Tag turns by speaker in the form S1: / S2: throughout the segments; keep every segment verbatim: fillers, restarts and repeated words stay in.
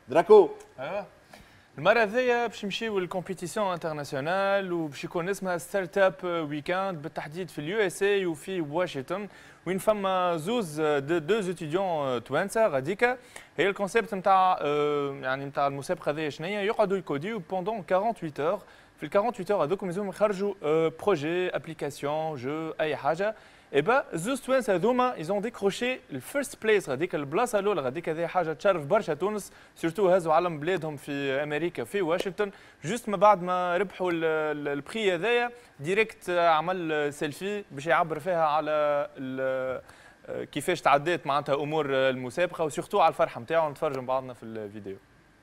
S1: دراكو.
S2: ايوه المره هذيا باش نمشيو للكومبيتيسيون انترناسيونال وباش يكون اسمها ستارت اب ويكاند بالتحديد في اليو اس اي وفي واشنطن وين فما زوز دو ستوديون توانسه غاديكا. هي الكونسيبت نتاع يعني نتاع المسابقه هذيا شنيا يقعدوا يكوديو بوندون ثمانية وأربعين اور. في ال ثمانية وأربعين اور هذوكم لازم يخرجوا بروجي ابليكاسيون جو اي حاجه. اي با زوز توانس هذوما ايزون ديكروشي الفيرست بليس غاديك البلاصه الاولى غاديك هذه حاجه تشرف برشا تونس سورتو هزوا علم بلادهم في امريكا في واشنطن. جوست ما بعد ما ربحوا البري هذايا ديريكت عمل سيلفي باش يعبر فيها على كيفاش تعدات معناتها امور المسابقه وسورتو على الفرحه نتاعو. نتفرجوا مع بعضنا في الفيديو.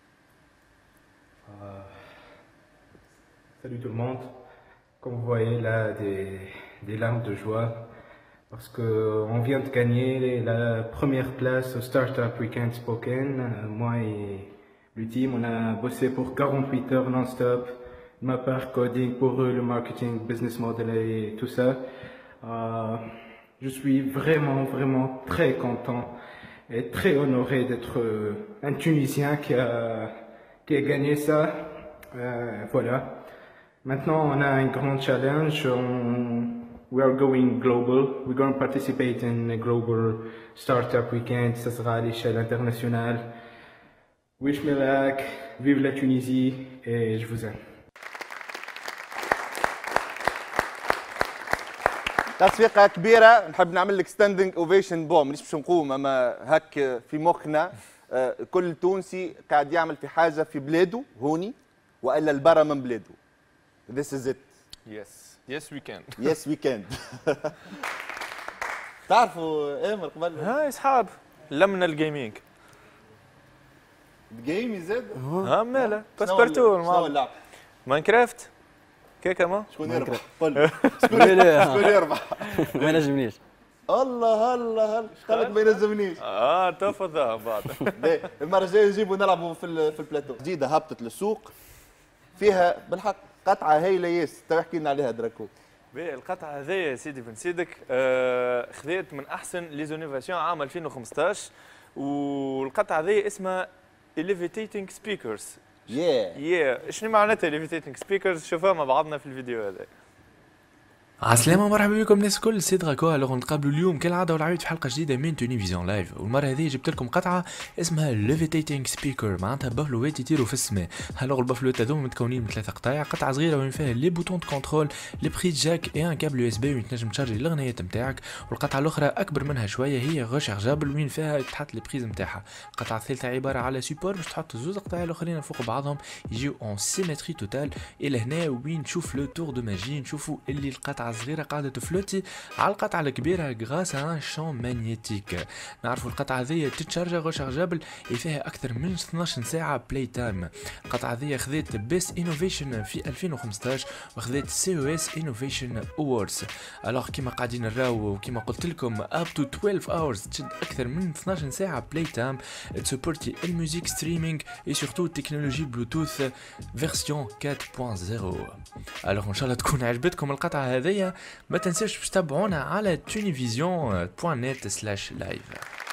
S3: Salut tout le monde. Comme vous voyez là, des, des larmes de joie parce qu'on vient de gagner la première place au Startup Weekend Spoken. Moi et le team, on a bossé pour quarante-huit heures non-stop. Ma part coding pour eux, le marketing, business model et tout ça. Euh, je suis vraiment, vraiment très content et très honoré d'être un Tunisien qui a, qui a gagné ça. Euh, voilà. Maintenant, on a un grand challenge. On, we are going global. We're going to participate in a global startup weekend. Ça sera à l'échelle internationale. Wish me luck. Vive la Tunisie et je vous aime.
S1: تصفيقة كبيرة نحب نعمل لك ستاندينج اوفيشن. بون مانيش باش نقوم اما هك في مخنا كل تونسي قاعد يعمل في حاجة في بلاده هوني والا البرا من بلاده. This is it.
S2: Yes. Yes we can.
S1: Yes we can. تعرفوا ايه من قبل؟
S2: هاي اصحاب لمنا الجيمنج.
S1: الجيم يزيد؟
S2: ها ماله باسبورتو
S1: شنو اللعب؟
S2: ماينكرافت كيكا ما
S1: شكون يربح؟ قل شكون يربح؟
S4: ما ينجمنيش.
S1: الله الله الله قال لك ما ينجمنيش.
S2: اه تفضل بعد.
S1: المره الجايه نجيبوا نلعبوا في في البلاتو. جديده هبطت للسوق فيها بالحق قطعه هايله ياس. تو احكي لنا عليها دراكو.
S2: باهي القطعه هذيا يا سيدي بن سيدك آه خذيت من احسن لي زونيفاسيون عام ألفين وخمسطاش والقطعه هذيا اسمها Levitating Speakers.
S1: ياه
S2: ياه شنو معناتها Levitating Speakers؟ شوفوها مع بعضنا في الفيديو هذا.
S5: عسلامة مرحبا بكم الناس الكل. سي دراكو. الوغ نتقابلوا اليوم كالعاده والعيد في حلقه جديده من توني فيزيون لايف. والمره هذه جبت لكم قطعه اسمها ليفيتيتينغ سبيكر معناتها بافلوات يطيروا في السماء. الوغ البافلوات هذوما متكونين من ثلاثه قطايع. قطعه صغيره وين فيها لي بوتون دو كونترول لي بري جاك اي ان كابل يو اس بي وين تنجم تشارجي الاغنيات نتاعك. والقطعه الاخرى اكبر منها شويه هي غوشارجابل وين فيها تحط لي بريز نتاعها. القطعه الثالثه عباره على سيبور باش تحط زوز قطايع الاخرين فوق بعضهم يجيو اون سيمتري توتال. الى هنا وين نشوف لو تور دو ماجي نشوفوا اللي القطعه الصغيره قاعده فلوتي على القطعه الكبيره غراس ان شون مانيتيك. نعرفوا القطعه هذه تتشارج غوشارجابل فيها اكثر من اثناش ساعه بلاي تايم. القطعه هذه خذيت بيست انوفيشن في ألفين وخمسطاش وخذيت سي او اس انوفيشن اووردز. الوغ كيما قاعدين نراو وكيما قلت لكم اب تو اثناش اورز تشد اكثر من اثناش ساعه بلاي تايم. تسبورتي الميوزيك ستريمينغ اي سورتو تكنولوجي بلوتوث فيرسيون أربعة نقطة صفر. الوغ ان شاء الله تكون عجبتكم القطعه هذه. ما تنساوش باش تتابعونا على تونيفيزيون بوان نت سلاش لايف.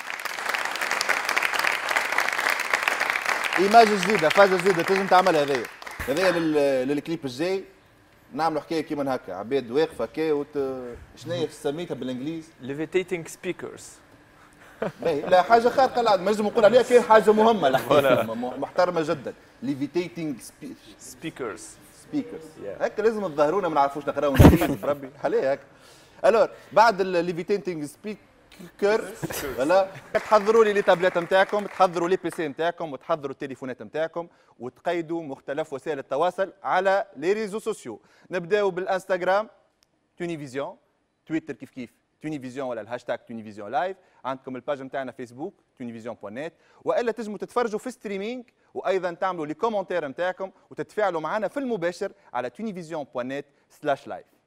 S1: ايماج جديده فازه جديده تنجم تعملها هذيا هذيا للكليب الجاي. نعملوا حكايه كيما هكا عباد واقفه كي وت... شنو هي سميتها بالانجليزي؟
S2: ليفيتيتينغ سبيكرز.
S1: لا حاجه خارقه العاده ما نجم نقول عليها كي حاجه مهمه محترمه جدا. ليفيتيتينغ
S2: سبيكرز
S1: سبيكرز هكا لازم تظهرونا ما نعرفوش نقراو انجليزي بربي حاليا هكا. الور بعد الليفيتيتينغ سبيكر ولا تحضروا لي لي تابلت نتاعكم تحضروا لي بي سي نتاعكم وتحضروا التليفونات نتاعكم وتقيدوا مختلف وسائل التواصل على لي ريزو سوسيو. نبداو بالانستغرام تونيفيزيون، تويتر كيف كيف تونيفيزيون ولا الهاشتاج تونيفيزيون لايف. عندكم الباج نتاعنا فيسبوك تونيفيزيون بوان نت والا تنجموا تتفرجوا في ستريمينغ وايضا تعملوا لي كومنتير نتاعكم وتتفاعلوا معنا في المباشر على تونيفيزيون بوان نت سلاش لايف.